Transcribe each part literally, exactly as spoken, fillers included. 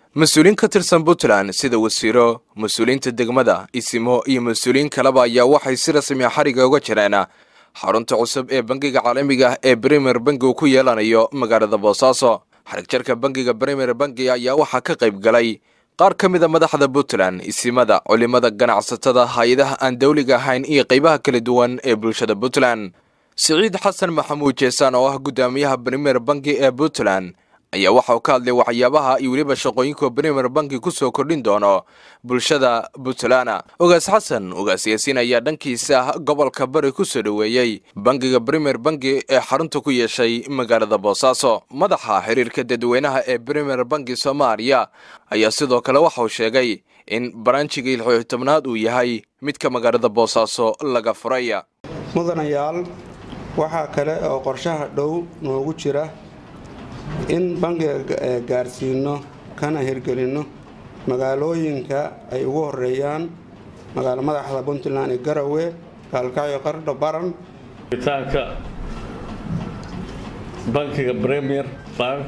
مسؤولين كترسن بوتلان sida wasiiro mas'uuliinta degmada isimo iyo mas'uuliin kaleba ayaa waxay si rasmi ah xariga uga jireen xarunta cusub ee bangiga caalamiga ah ee Premier Bank uu ku yeelanayo magaalada Boosaaso xarigjarka bangiga Premier Bank ayaa waxa ka qayb galay qaar kamid ah madaxda Puntland isimada culimada ganacsatada hay'adaha aan dawliga ahayn iyo qaybaha kala duwan ee bulshada Puntland Saciid Xasan Maxamuud Jeesaan oo ah guddoomiyaha Premier Bank ee Puntland ayaa waxa uu ka hadlay waxyaabaha iyo waliba shaqooyinka Premier Bank ku soo kordhin doono bulshada Puntland Ogaas Xasan ogaas Yaasiin ayaa dhankiisa gobolka Bari ku soo dhaweeyay bangiga Premier Bank ee xarunta ku yeeshay magaalada Boosaaso madaxa xiriirka dadweynaha ee Premier Bank Soomaaliya ayaa sidoo kale waxa uu sheegay in branchiga lix iyo tobnaad uu yahay mid ka magaalada Boosaaso laga furay mudanayaal waxa kale oo qorshaha dhow noogu jira in bangiga gaarsiino kana hirgelino magaalooyinka ay ugu horeeyaan magaalo madaxda Puntland ee Garowe Kalkayo Qardho Baran bitaanka bangiga Premier Bank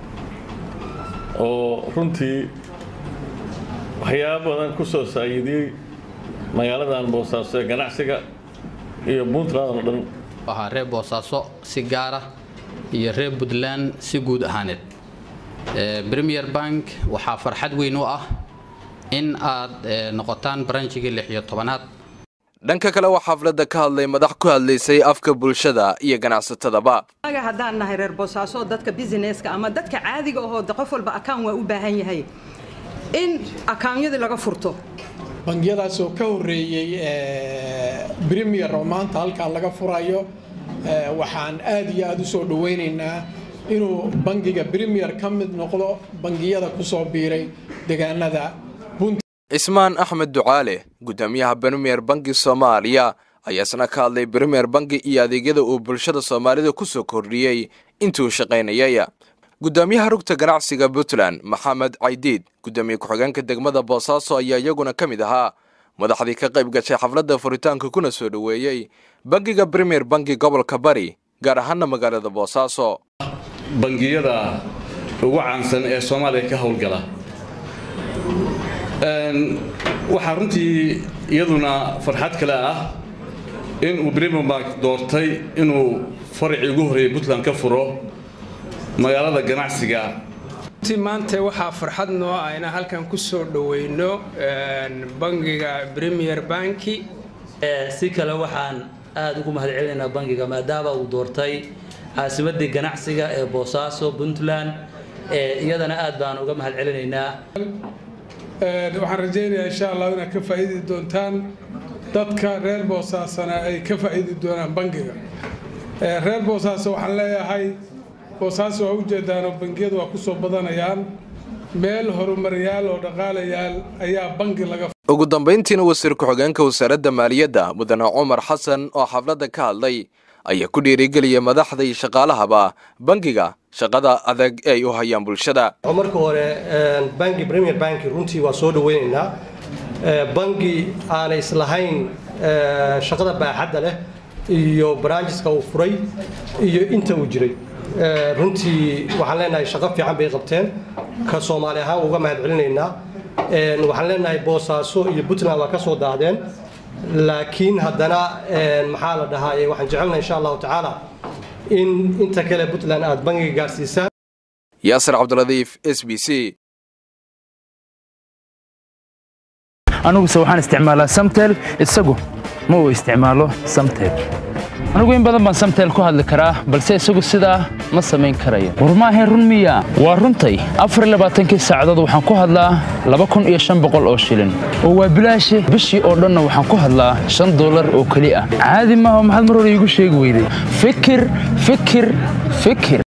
oo runtii waxyaabo badan ku soo saayiday magaaladan Boosaaso ee ganacsiga iyo Puntland oo dhan waxa reeb Boosaaso si gaar ah iyo reeb Puntland si guud ahaaneed Premier Bank waxa farxad weyn u ah in aad noqotaan branchiga lix iyo tobnaad dhanka kale waxa xafladda ka hadlay madax ku hadlaysay afka bulshada iyo ganacsatadaba anaga hadaan nahay reer Boosaaso dadka businesska ama dadka caadiga ah oo qof walba account waa u baahan yahay in account-yada laga furto bangiyadaas oo ka horeeyay Premier oo maanta halka laga furayo waxaan aad iyo aad u soo dhaweynaynaa inuu bangiga Premier ka mid noqdo bangiyada ku soo biiray deegaanada Ismaan Axmed Ducaale guddoomiyaha Premier Bank Soomaaliya ayaa sana ka hadlay Premier Bank iyo adeegyada uu bulshada Soomaalida ku soo kordhiyay intuu shaqaynayay guddoomiyaha rugta ganacsiga Puntland Maxamed Caydiid guddoomiye ku-xigeenka degmada Boosaaso ayaa iyaguna kamid ahaa madaxdii ka qayb gashay xafladda furitaanka kuna soo dhaweeyay bangiga Premier Bank gobolka Bari gaar ahaan magaalada Boosaaso bangiyada ugu caansan ee Soomaaliya ka howlgala een waxa runtii iyaduna farxad kale ah in uu Premier Bank doortay inuu farci ugu horeeyay Puntland ka furo magaalada ganacsiga maanta waxa farxad noo ah in halkan ku soo dhaweyno bangiga Premier Bank si kale waxaan aad ugu mahadcelinaynaa bangiga maadaama uu doortay caasimadda ganacsiga ee Boosaaso Puntland iyadana aad baan uga mahadcelinaynaa waxaan rajaynayaa insha Allah inaad ka faa'iidi doontaan dadka reer Boosaasana ay ka faa'iidi doonaan bangiga reer Boosaaso waxaan leeyahay Boosaaso waa u jeedaan bangiyadu waa ku soo badanayaan meel horumariyaal oo dhaqaalayaal ayaa bangi laga ugu dambeyntiina wasiir ku-xigeenka wasaaradda maaliyadda mudane Umar Xasan oo xafladda ka hadlay ayaa ku dhiirigeliyay madaxda iyo shaqaalahaba bangiga shaqada adag ay u hayaan bulshada marka hore bangi Premier Bank runtii waa soo dhaweynaynaa bangi aan islahayn shaqada baaxadda leh iyo brancheska uu furay iyo inta uu jiray runtii waxaan leenahay shaqo fiican bay qabteen ka Soomaali ahaan uga mahadcelinaynaa een waxaan leenahay Boosaaso iyo Puntland waa ka soo daadeen laakiin haddana een maxaa la dhahaa waxaan jecelnahay insha Allah taala in inta kale Puntland aad bangiga gaarsiisaan Yaasir Cabduladiif S B C anigu waxaan isticmaalaa Samtel isagu ma uu isticmaalo Samtel anigu in badan baan Samtel ku hadli karaa balse isagu sidaa ma sameyn karayo war ma ahayn run miya waa runtay afar iyo labaatan saacadood waxaan ku hadlaa laba kun iyo shan boqol oo shilin oo waa bilaash bishii oo dhan waxaan ku hadlaa shan dollar oo kali ah caadi ma aha maxaad mar hore igu sheegi weyday fikir fikir fikir